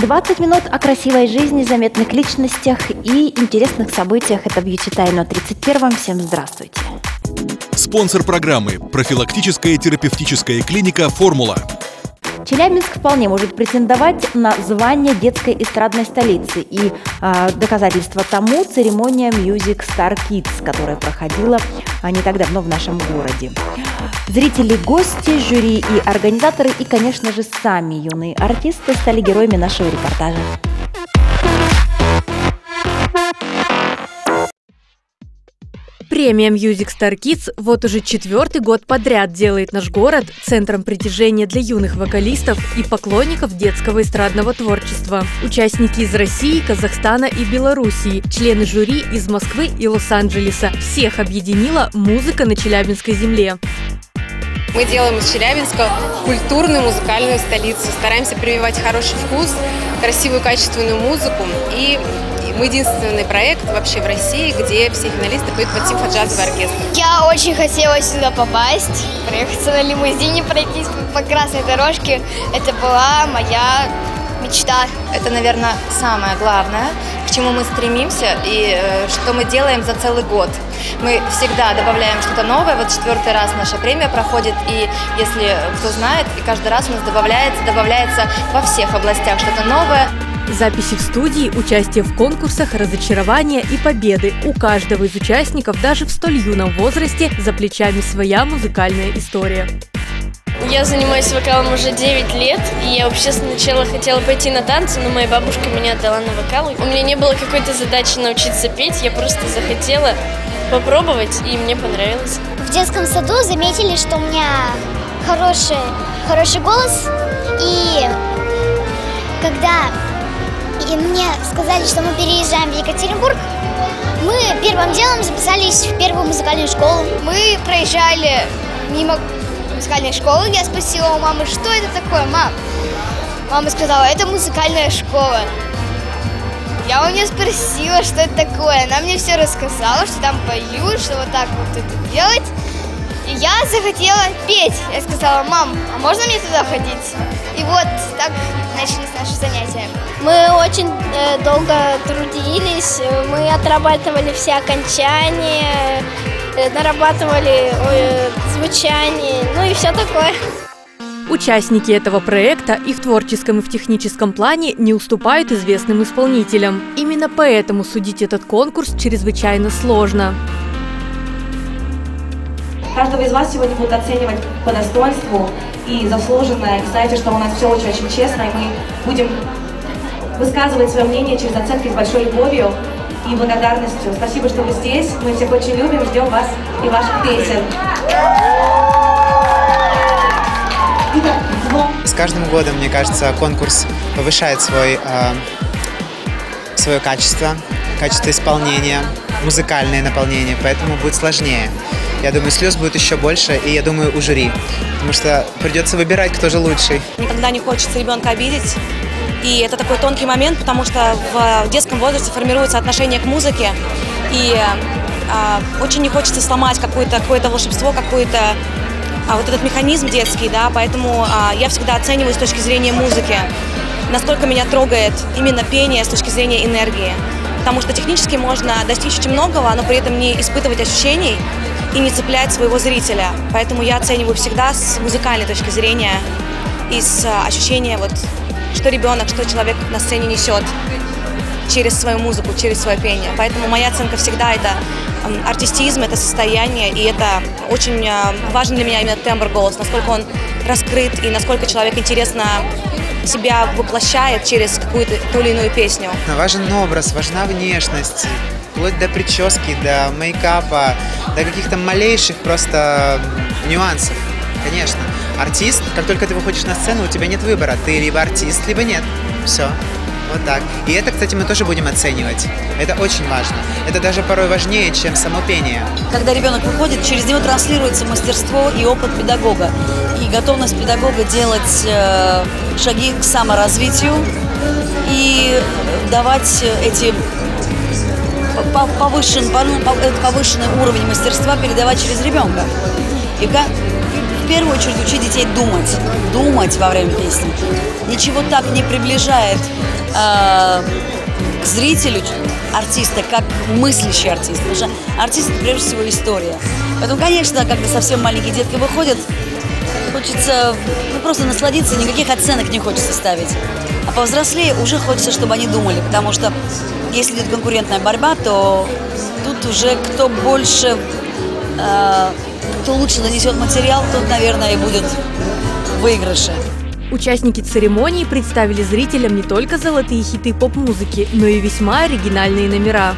20 минут о красивой жизни, заметных личностях и интересных событиях. Это Beauty Time на 31-м. Всем здравствуйте. Спонсор программы – профилактическая терапевтическая клиника «Формула». Челябинск вполне может претендовать на звание детской эстрадной столицы. И доказательство тому – церемония Music Star Kids, которая проходила не так давно в нашем городе. Зрители, гости, жюри и организаторы, и, конечно же, сами юные артисты стали героями нашего репортажа. Премия Music Star Kids вот уже 4-й год подряд делает наш город центром притяжения для юных вокалистов и поклонников детского эстрадного творчества. Участники из России, Казахстана и Белоруссии, члены жюри из Москвы и Лос-Анджелеса. Всех объединила музыка на Челябинской земле. Мы делаем из Челябинска культурную музыкальную столицу, стараемся прививать хороший вкус, красивую качественную музыку. И мы единственный проект вообще в России, где все финалисты поют под симфоджазовый оркестр. Я очень хотела сюда попасть, проехаться на лимузине, пройтись по красной дорожке. Это была моя мечта. Это, наверное, самое главное, к чему мы стремимся и что мы делаем за целый год. Мы всегда добавляем что-то новое. Вот 4-й раз наша премия проходит, и если кто знает, и каждый раз у нас добавляется во всех областях что-то новое. Записи в студии, участие в конкурсах, разочарования и победы. У каждого из участников даже в столь юном возрасте за плечами своя музыкальная история. Я занимаюсь вокалом уже 9 лет, и я вообще сначала хотела пойти на танцы, но моя бабушка меня отдала на вокал. У меня не было какой-то задачи научиться петь, я просто захотела попробовать, и мне понравилось. В детском саду заметили, что у меня хороший голос, и когда мне сказали, что мы переезжаем в Екатеринбург, мы первым делом записались в первую музыкальную школу. Мы проезжали мимо музыкальной школы, я спросила у мамы, что это такое, мам? Мама сказала, это музыкальная школа. Я у нее спросила, что это такое. Она мне все рассказала, что там поют, что вот так вот это делать. И я захотела петь. Я сказала, мам, а можно мне туда ходить? И вот так начались наши занятия. Мы очень долго трудились, мы отрабатывали все окончания, нарабатывали звучание, ну и все такое. Участники этого проекта и в творческом, и в техническом плане не уступают известным исполнителям. Именно поэтому судить этот конкурс чрезвычайно сложно. Каждого из вас сегодня будут оценивать по достоинству и заслуженно. И знаете, что у нас все очень-очень честно, и мы будем высказывать свое мнение через оценки с большой любовью и благодарностью. Спасибо, что вы здесь. Мы всех очень любим, ждем вас и ваших песен. С каждым годом, мне кажется, конкурс повышает свое качество исполнения, музыкальное наполнение, поэтому будет сложнее. Я думаю, слез будет еще больше, и я думаю, у жюри, потому что придется выбирать, кто же лучший. Никогда не хочется ребенка обидеть, и это такой тонкий момент, потому что в детском возрасте формируется отношение к музыке, и очень не хочется сломать какое-то волшебство, какой-то вот этот механизм детский, да, поэтому я всегда оцениваю с точки зрения музыки, насколько меня трогает именно пение с точки зрения энергии, потому что технически можно достичь очень многого, но при этом не испытывать ощущений и не цеплять своего зрителя, поэтому я оцениваю всегда с музыкальной точки зрения и с ощущения, вот, что ребенок, что человек на сцене несет через свою музыку, через свое пение, поэтому моя оценка всегда это артистизм, это состояние, и это очень важен для меня именно тембр голоса, насколько он раскрыт и насколько человек интересно себя воплощает через какую-то ту или иную песню. Важен образ, важна внешность, вплоть до прически, до мейкапа, до каких-то малейших просто нюансов. Конечно, артист, как только ты выходишь на сцену, у тебя нет выбора, ты либо артист, либо нет. Все. Вот так. И это, кстати, мы тоже будем оценивать. Это очень важно. Это даже порой важнее, чем само пение. Когда ребенок выходит, через него транслируется мастерство и опыт педагога. И готовность педагога делать шаги к саморазвитию и давать эти повышенный уровень мастерства передавать через ребенка. И в первую очередь учить детей думать во время песни. Ничего так не приближает к зрителю артиста, как мыслящий артист. Потому что артист – это прежде всего история. Поэтому, конечно, когда совсем маленькие детки выходят, хочется просто насладиться, никаких оценок не хочется ставить. А повзрослее уже хочется, чтобы они думали, потому что если идет конкурентная борьба, то тут уже кто больше, кто лучше донесет материал, тот, наверное, и будет в выигрыше. Участники церемонии представили зрителям не только золотые хиты поп-музыки, но и весьма оригинальные номера.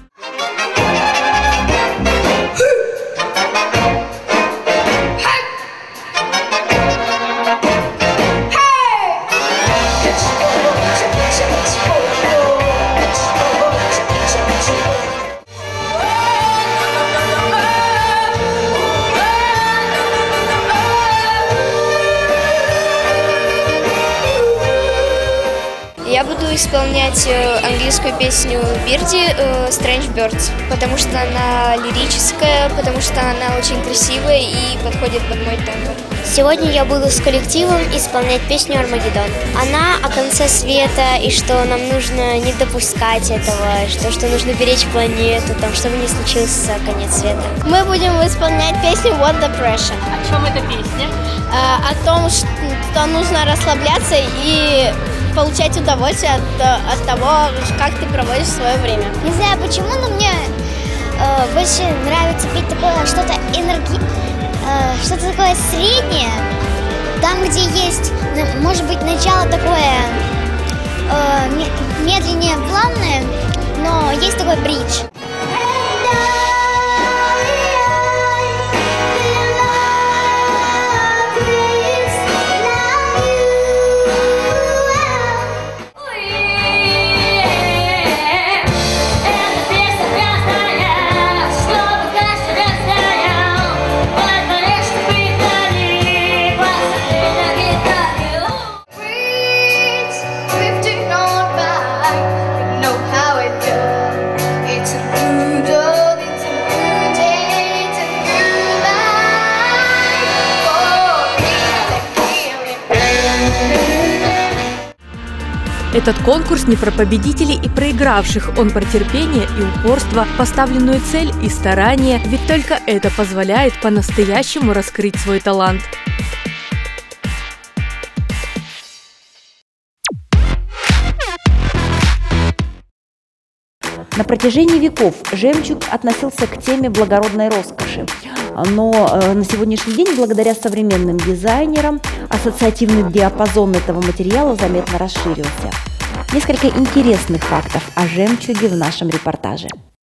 Я буду исполнять английскую песню Бирди «Strange Birds», потому что она лирическая, потому что она очень красивая и подходит под мой тембр. Сегодня я буду с коллективом исполнять песню «Армагеддон». Она о конце света и что нам нужно не допускать этого, что нужно беречь планету, чтобы не случился конец света. Мы будем исполнять песню «What the Pressure». О чем эта песня? О том, что нужно расслабляться и получать удовольствие от того, как ты проводишь свое время. Не знаю почему, но мне больше нравится петь такое что-то что-то такое среднее, там, где есть, может быть, начало такое медленнее, плавное, но есть такой бридж. Этот конкурс не про победителей и проигравших, он про терпение и упорство, поставленную цель и старание, ведь только это позволяет по-настоящему раскрыть свой талант. На протяжении веков жемчуг относился к теме благородной роскоши. Но на сегодняшний день, благодаря современным дизайнерам, ассоциативный диапазон этого материала заметно расширился. Несколько интересных фактов о жемчуге в нашем репортаже.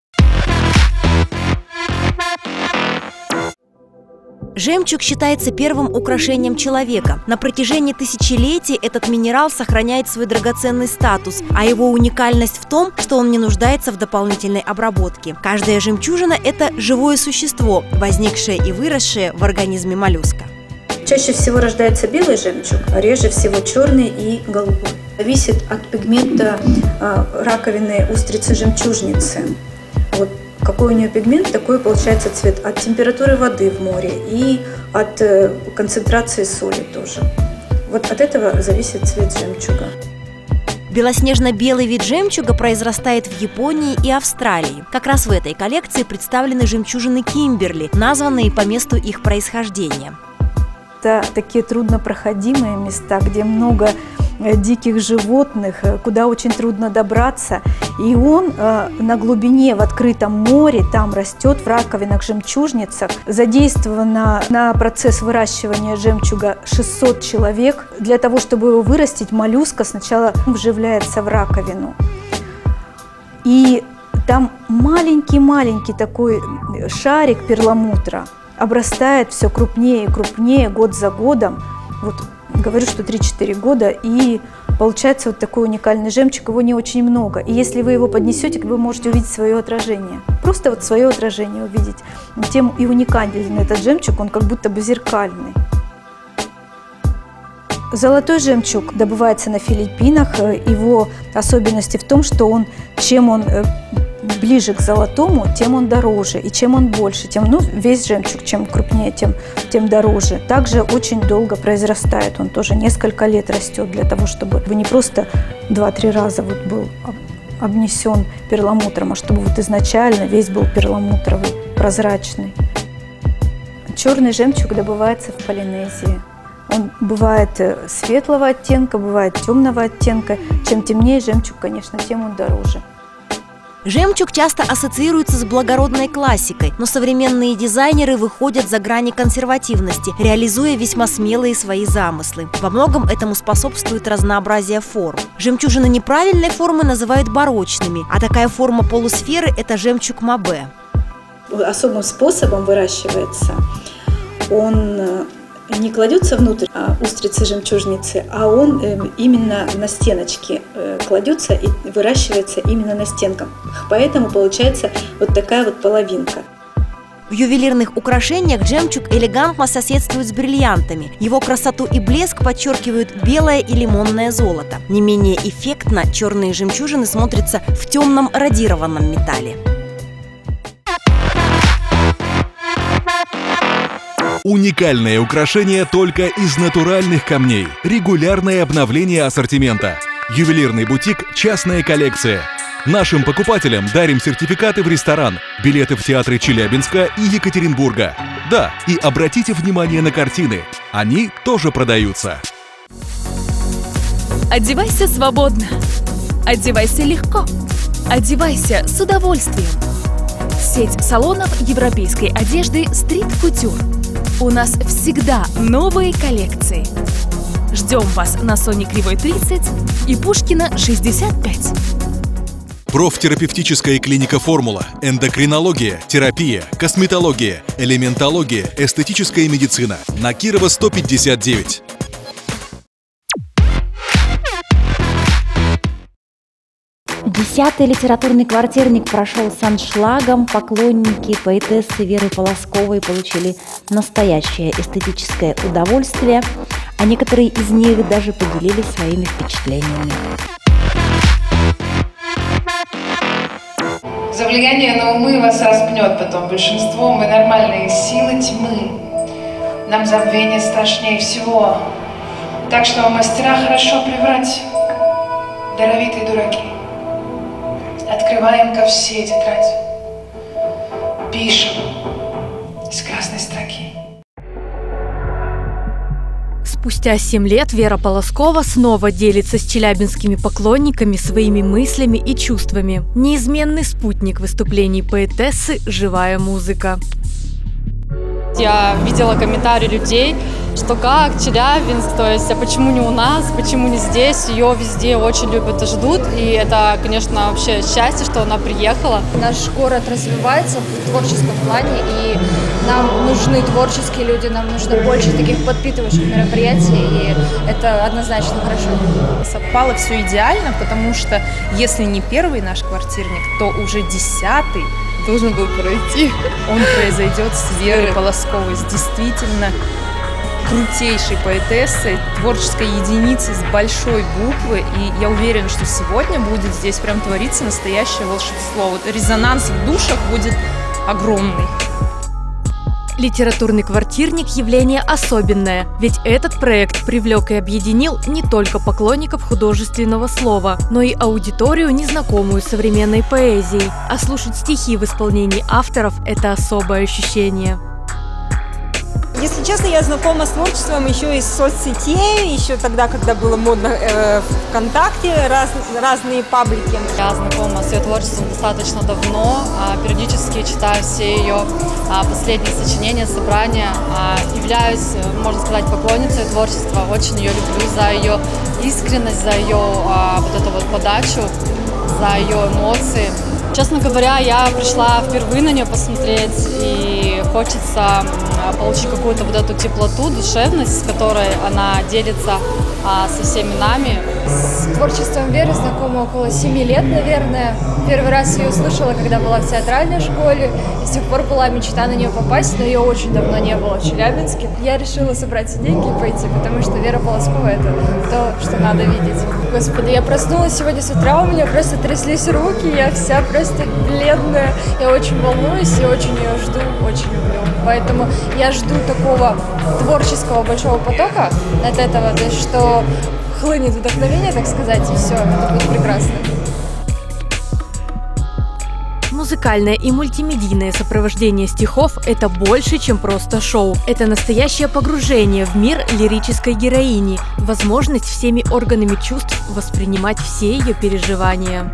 Жемчуг считается первым украшением человека. На протяжении тысячелетий этот минерал сохраняет свой драгоценный статус, а его уникальность в том, что он не нуждается в дополнительной обработке. Каждая жемчужина – это живое существо, возникшее и выросшее в организме моллюска. Чаще всего рождается белый жемчуг, а реже всего черный и голубой. Зависит от пигмента раковины устрицы-жемчужницы. Вот какой у нее пигмент, такой получается цвет. От температуры воды в море и от концентрации соли тоже. Вот от этого зависит цвет жемчуга. Белоснежно-белый вид жемчуга произрастает в Японии и Австралии. Как раз в этой коллекции представлены жемчужины Кимберли, названные по месту их происхождения. Это такие труднопроходимые места, где много диких животных, куда очень трудно добраться. И он на глубине, в открытом море, там растет в раковинах-жемчужницах. Задействовано на процесс выращивания жемчуга 600 человек. Для того, чтобы его вырастить, моллюска сначала вживляется в раковину. И там маленький-маленький такой шарик перламутра обрастает все крупнее и крупнее год за годом. Вот говорю, что 3-4 года, и получается вот такой уникальный жемчуг, его не очень много. И если вы его поднесете, вы можете увидеть свое отражение. Просто вот свое отражение увидеть. Тем и уникален этот жемчуг, он как будто бы зеркальный. Золотой жемчуг добывается на Филиппинах. Его особенности в том, что чем он ближе к золотому, тем он дороже. И чем он больше, тем, весь жемчуг, чем крупнее, тем дороже. Также очень долго произрастает. Он тоже несколько лет растет для того, чтобы не просто 2-3 раза был обнесен перламутром, а чтобы изначально весь был перламутровый, прозрачный. Черный жемчуг добывается в Полинезии. Он бывает светлого оттенка, бывает темного оттенка. Чем темнее жемчуг, конечно, тем он дороже. Жемчуг часто ассоциируется с благородной классикой, но современные дизайнеры выходят за грани консервативности, реализуя весьма смелые свои замыслы. Во многом этому способствует разнообразие форм. Жемчужины неправильной формы называют барочными, а такая форма полусферы – это жемчуг Мабе. Особым способом выращивается. Он не кладется внутрь устрицы-жемчужницы, а он именно на стеночке кладется и выращивается именно на стенках. Поэтому получается вот такая вот половинка. В ювелирных украшениях жемчуг элегантно соседствует с бриллиантами. Его красоту и блеск подчеркивают белое и лимонное золото. Не менее эффектно черные жемчужины смотрятся в темном радированном металле. Уникальное украшение только из натуральных камней. Регулярное обновление ассортимента. Ювелирный бутик «Частная коллекция». Нашим покупателям дарим сертификаты в ресторан, билеты в театры Челябинска и Екатеринбурга. Да, и обратите внимание на картины. Они тоже продаются. Одевайся свободно. Одевайся легко. Одевайся с удовольствием. Сеть салонов европейской одежды Street Couture. У нас всегда новые коллекции. Ждем вас на Соне Кривой 30 и Пушкина 65. Профтерапевтическая клиника «Формула», эндокринология, терапия, косметология, элементология, эстетическая медицина. На Кирова 159. Десятый литературный квартирник прошел с аншлагом. Поклонники поэтессы Веры Полосковой получили настоящее эстетическое удовольствие, а некоторые из них даже поделились своими впечатлениями. За влияние на умы вас распнет потом большинство. Мы нормальные силы тьмы. Нам забвение страшнее всего. Так что мастера хорошо приврать. Даровитые дураки. Открываем ко все тетрадь. Пишем с красной строки. Спустя 7 лет Вера Полоскова снова делится с челябинскими поклонниками своими мыслями и чувствами. Неизменный спутник выступлений поэтессы – живая музыка. Я видела комментарии людей, что как Челябинск, то есть, а почему не у нас, почему не здесь, ее везде очень любят и ждут, и это, конечно, вообще счастье, что она приехала. Наш город развивается в творческом плане, и нам нужны творческие люди, нам нужно больше таких подпитывающих мероприятий, и это однозначно хорошо. Совпало все идеально, потому что если не первый наш квартирник, то уже 10-й должен был пройти. Он произойдет с Верой Полосковой, с действительно крутейшей поэтессой, творческой единицей с большой буквы. И я уверена, что сегодня будет здесь прям твориться настоящее волшебство. Вот резонанс в душах будет огромный. Литературный квартирник – явление особенное, ведь этот проект привлек и объединил не только поклонников художественного слова, но и аудиторию, незнакомую с современной поэзией. А слушать стихи в исполнении авторов – это особое ощущение. Если честно, я знакома с творчеством еще из соцсетей, еще тогда, когда было модно ВКонтакте, разные паблики. Я знакома с ее творчеством достаточно давно, периодически читаю все ее последние сочинения, собрания, являюсь, можно сказать, поклонницей творчества, очень ее люблю за ее искренность, за ее вот эту вот подачу, за ее эмоции. Честно говоря, я пришла впервые на нее посмотреть, и хочется получить какую-то вот эту теплоту, душевность, с которой она делится со всеми нами. С творчеством Веры знакома около 7 лет, наверное. Первый раз ее услышала, когда была в театральной школе. И с сих пор была мечта на нее попасть, но ее очень давно не было в Челябинске. Я решила собрать все деньги и пойти, потому что Вера Полоскова — это то, что надо видеть. Господи, я проснулась сегодня с утра, у меня просто тряслись руки, я вся просто бледная. Я очень волнуюсь и очень ее жду, очень люблю. Поэтому я жду такого творческого большого потока от этого, то есть что хлынет вдохновение, так сказать, и все, это будет прекрасно. Музыкальное и мультимедийное сопровождение стихов – это больше, чем просто шоу. Это настоящее погружение в мир лирической героини, возможность всеми органами чувств воспринимать все ее переживания.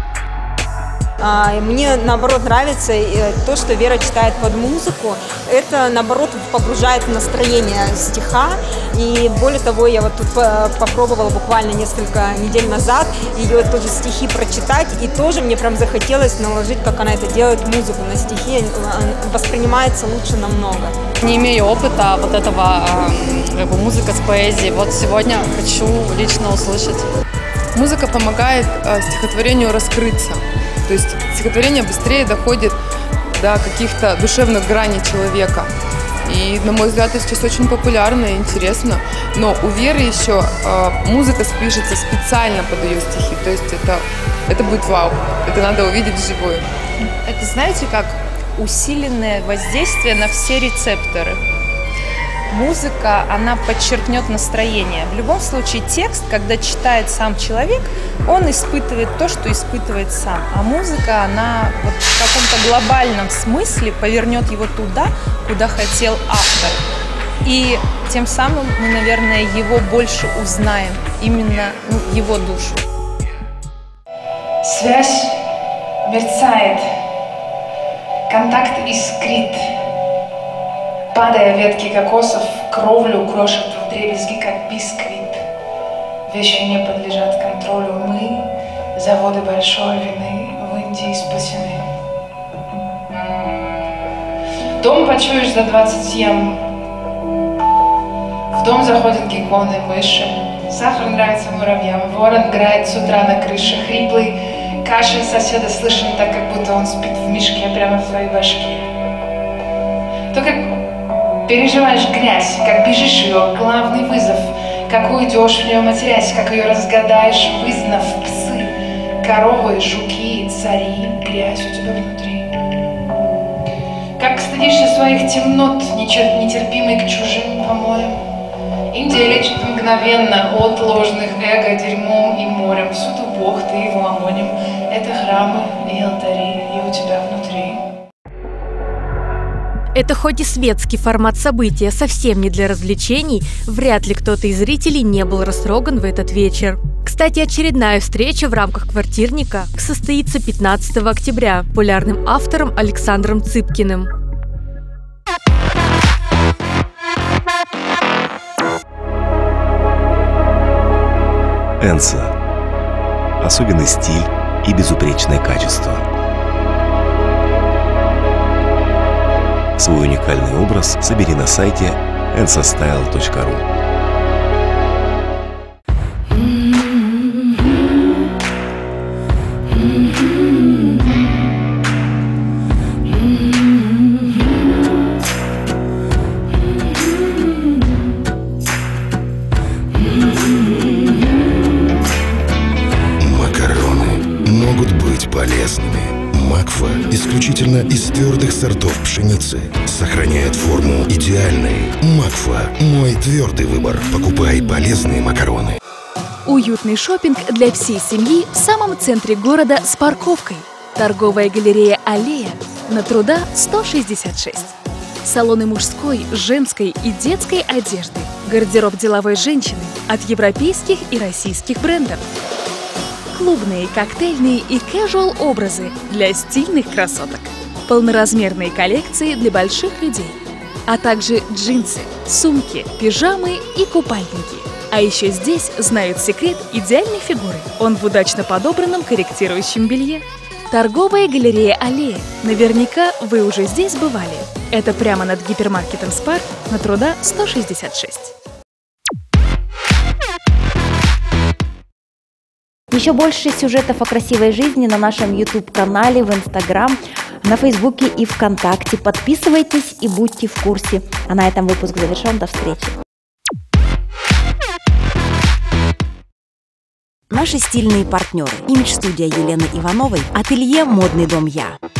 Мне, наоборот, нравится то, что Вера читает под музыку. Это, наоборот, погружает в настроение стиха. И более того, я вот тут попробовала буквально несколько недель назад ее тоже стихи прочитать. И тоже мне прям захотелось наложить, как она это делает, музыку на стихи. Воспринимается лучше намного. Не имею опыта вот этого, музыка с поэзией. Вот сегодня хочу лично услышать. Музыка помогает стихотворению раскрыться. То есть стихотворение быстрее доходит до каких-то душевных граней человека. И, на мой взгляд, это сейчас очень популярно и интересно. Но у Веры еще музыка пишется специально под ее стихи. То есть это будет вау. Это надо увидеть вживую. Это, знаете, как усиленное воздействие на все рецепторы. Музыка, она подчеркнет настроение. В любом случае текст, когда читает сам человек, он испытывает то, что испытывает сам. А музыка, она вот в каком-то глобальном смысле повернет его туда, куда хотел автор. И тем самым мы, наверное, его больше узнаем, именно его душу. Связь мерцает, контакт искрит. Падая ветки кокосов, кровлю крошат вдребезги, как бисквит. Вещи не подлежат контролю. Мы, заводы большой вины, в Индии спасены. Дом почуешь за 20 йен. В дом заходят гекконы, мыши. Сахар нравится муравьям. Ворон играет с утра на крыше. Хриплый кашель соседа слышен так, как будто он спит в мешке прямо в твоей башке. То, как переживаешь грязь, как бежишь ее, главный вызов, как уйдешь в нее, матерясь, как ее разгадаешь, вызнав псы, коровы, жуки, цари, грязь у тебя внутри. Как стыдишься своих темнот, нетерпимый к чужим помоям. Индия лечит мгновенно от ложных эго дерьмом и морем. Всюду Бог, ты его амоним. Это храмы и алтари, и у тебя внутри. Это хоть и светский формат события, совсем не для развлечений, вряд ли кто-то из зрителей не был растроган в этот вечер. Кстати, очередная встреча в рамках «Квартирника» состоится 15 октября популярным автором Александром Цыпкиным. Энса. Особенный стиль и безупречное качество. Свой уникальный образ собери на сайте ensastyle.ru. Макароны могут быть полезными. Макфа исключительно из твердых сортов пшеницы. Сохраняет форму идеальной. Макфа – мой твердый выбор. Покупай полезные макароны. Уютный шопинг для всей семьи в самом центре города с парковкой. Торговая галерея «Аллея» на Труда 166. Салоны мужской, женской и детской одежды. Гардероб деловой женщины от европейских и российских брендов. Клубные, коктейльные и casual образы для стильных красоток. Полноразмерные коллекции для больших людей. А также джинсы, сумки, пижамы и купальники. А еще здесь знают секрет идеальной фигуры. Он в удачно подобранном корректирующем белье. Торговая галерея «Аллея». Наверняка вы уже здесь бывали. Это прямо над гипермаркетом «Спар» на Труда 166. Еще больше сюжетов о красивой жизни на нашем YouTube-канале, в Instagram. на Фейсбуке и ВКонтакте. Подписывайтесь и будьте в курсе. А на этом выпуск завершен. До встречи. Наши стильные партнеры. Имидж-студия Елены Ивановой, ателье «Модный дом Я».